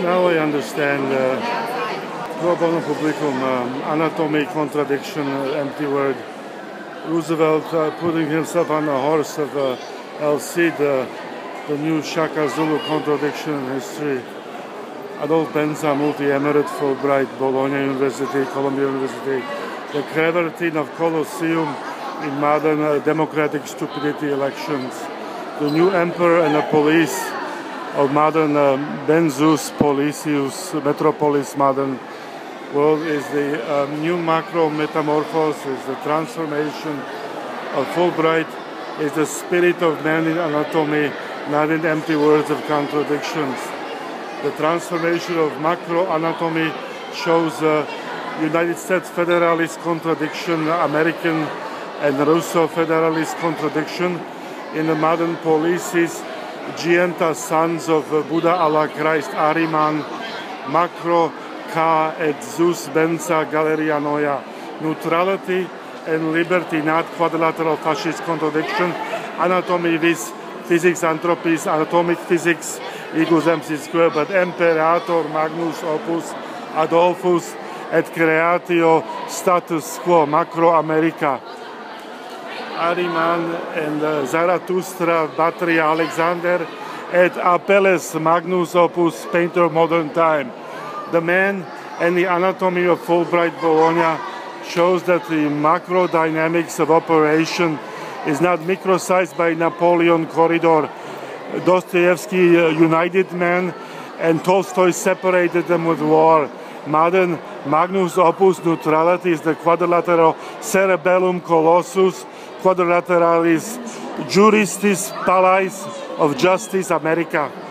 Now I understand pro bono publicum, anatomy, contradiction, empty word. Roosevelt putting himself on the horse of El Cid, the new Shaka Zulu contradiction in history. Adolf Benza, multi-emirate, Fulbright, Bologna University, Columbia University. The Crevertine of Colosseum in modern democratic stupidity elections. The new emperor and the police of modern Benzus, Policius, Metropolis, modern world is the new macro metamorphosis, the transformation of Fulbright is the spirit of man in anatomy, not in empty words of contradictions. The transformation of macro anatomy shows United States Federalist contradiction, American and Russo Federalist contradiction. In the modern policies, Gienta sons of Buddha Allah Christ Ariman, macro Ka et Zeus Benza Galeria Noia, neutrality and liberty, not quadrilateral fascist contradiction, anatomy vis physics anthropis, atomic physics equals MC square, but imperator magnus opus Adolphus et creatio status quo, macro America. Ariman and Zarathustra, Battery Alexander, et Apelles Magnus Opus, painter of modern time. The man and the anatomy of Fulbright Bologna shows that the macro dynamics of operation is not microsized by Napoleon corridor. Dostoevsky united men and Tolstoy separated them with war. Modern Magnus Opus neutrality is the quadrilateral cerebellum colossus, quadrilateralis juristis palais of justice America.